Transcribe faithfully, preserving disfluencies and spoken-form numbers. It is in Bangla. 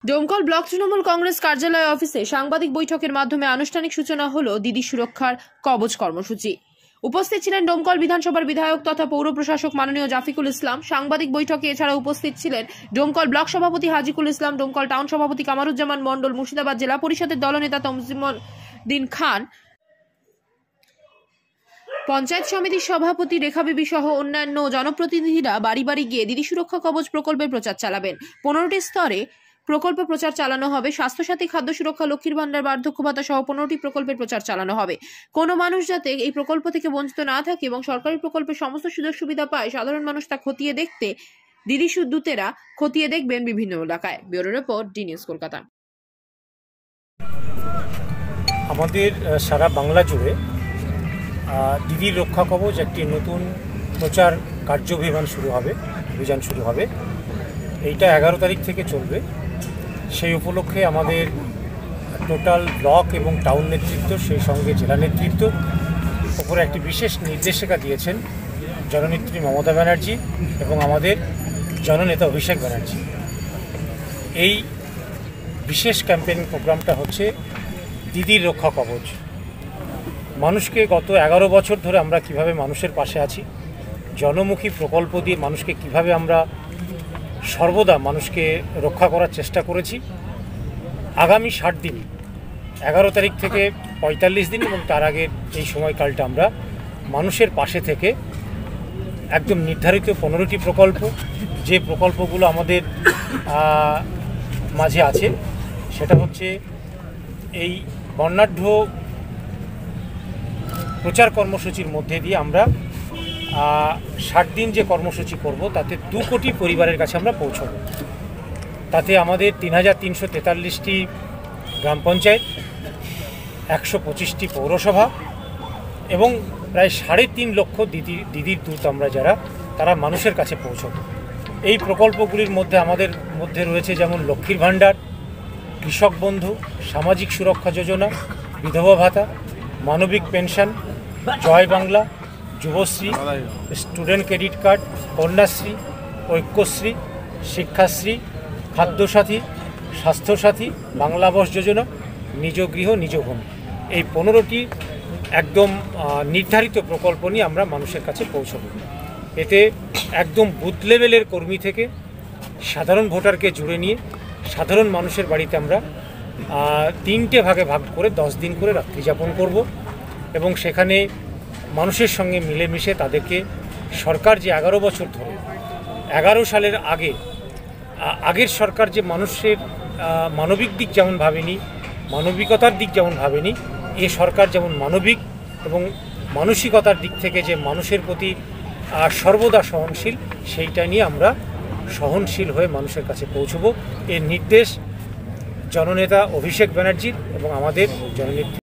ডোমকল ব্লক তৃণমূল কংগ্রেস কার্যালয় অফিসে সাংবাদিক বৈঠকের মাধ্যমে আনুষ্ঠানিক সূচনা হলো দিদি সুরক্ষার কবচ কর্মসূচি। উপস্থিত ছিলেন ডোমকল বিধানসভার বিধায়ক তথা পৌর প্রশাসক মাননীয় জাফিকুল ইসলাম। সাংবাদিক বৈঠকে এছাড়া উপস্থিত ছিলেন ডোমকল ব্লক সভাপতি হাজিকুল ইসলাম, ডোমকল টাউন সভাপতি কামারুজ্জামান মন্ডল, মুর্শিদাবাদ জেলা পরিষদের দলনেতা তমজিমুদ্দিন খান, পঞ্চায়েত সমিতির সভাপতি রেখা বিবি সহ অন্যান্য জনপ্রতিনিধিরা বাড়ি বাড়ি গিয়ে দিদি সুরক্ষা কবচ প্রকল্পের প্রচার চালাবেন। পনেরোটি স্তরে প্রকল্প প্রচার চালানো হবে। স্বাস্থ্যসাথী, খাদ্য সুরক্ষা, লক্ষ্মীর ভান্ডার, বার্ধক্য ভাতা সহ পনেরোটি প্রকল্পের প্রচার চালানো হবে। কোনো মানুষ যাতে এই প্রকল্প থেকে বঞ্চিত না থাকে এবং সরকারি প্রকল্পের সমস্ত সুযোগ সুবিধা পায়, সাধারণ মানুষ তা খতিয়ে দেখতে দিদি দূতেরা খতিয়ে দেখবেন বিভিন্ন এলাকায়। Bureau report, D news Kolkata. আমাদের সারা বাংলা জুড়ে দিদির রক্ষা কবচ একটি নতুন প্রচার কার্যভিযান শুরু হবে অভিযান শুরু হবে এইটা এগারো তারিখ থেকে চলবে। সেই উপলক্ষে আমাদের টোটাল ব্লক এবং টাউন নেতৃত্ব, সেই সঙ্গে জেলা নেতৃত্ব উপরে একটি বিশেষ নির্দেশিকা দিয়েছেন জননেত্রী মমতা ব্যানার্জি এবং আমাদের জননেতা অভিষেক ব্যানার্জি। এই বিশেষ ক্যাম্পেইন প্রোগ্রামটা হচ্ছে দিদির রক্ষা কবচ। মানুষকে গত এগারো বছর ধরে আমরা কিভাবে মানুষের পাশে আছি, জনমুখী প্রকল্প দিয়ে মানুষকে কিভাবে আমরা সর্বদা মানুষকে রক্ষা করার চেষ্টা করেছি। আগামী ষাট দিন, এগারো তারিখ থেকে পঁয়তাল্লিশ দিন এবং তার আগের এই সময়কালটা আমরা মানুষের পাশে থেকে একদম নির্ধারিত পনেরোটি প্রকল্প, যে প্রকল্পগুলো আমাদের মাঝে আছে সেটা হচ্ছে এই বর্ণাঢ্য প্রচার কর্মসূচির মধ্যে দিয়ে আমরা ষাট দিন যে কর্মসূচি করব তাতে দু কোটি পরিবারের কাছে আমরা পৌঁছব। তাতে আমাদের তিন হাজার তিনশো তেতাল্লিশটি গ্রাম পঞ্চায়েত, একশো পঁচিশটি পৌরসভা এবং প্রায় সাড়ে তিন লক্ষ দিদি দিদির দূত আমরা যারা তারা মানুষের কাছে পৌঁছব। এই প্রকল্পগুলির মধ্যে আমাদের মধ্যে রয়েছে যেমন লক্ষ্মীর ভান্ডার, কৃষক বন্ধু, সামাজিক সুরক্ষা যোজনা, বিধবা ভাতা, মানবিক pension, Joy Bangla, Yuvashree, student credit card, Kanyashree, Aikyashree, Shikshashree, Khadyasathi, Swasthyasathi, Bangla Awas Yojana, নিজ গৃহ নিজ ভূমি। এই পনেরোটি একদম নির্ধারিত প্রকল্প নিয়ে আমরা মানুষের কাছে পৌঁছব। এতে একদম বুথ লেভেলের কর্মী থেকে সাধারণ ভোটারকে জুড়ে নিয়ে সাধারণ মানুষের বাড়িতে আমরা তিনটে ভাগে ভাগ করে দশ দিন করে রাত্রি যাপন করব এবং সেখানে মানুষের সঙ্গে মিলেমিশে তাদেরকে সরকার যে এগারো বছর ধরে এগারো সালের আগে আগের সরকার যে মানুষের মানবিক দিক যেমন ভাবেনি, মানবিকতার দিক যেমন ভাবেনি, এ সরকার যেমন মানবিক এবং মানসিকতার দিক থেকে যে মানুষের প্রতি সর্বদা সহনশীল, সেইটা নিয়ে আমরা সহনশীল হয়ে মানুষের কাছে পৌঁছব। এর নির্দেশ জননেতা অভিষেক ব্যানার্জির এবং আমাদের জননেত্রী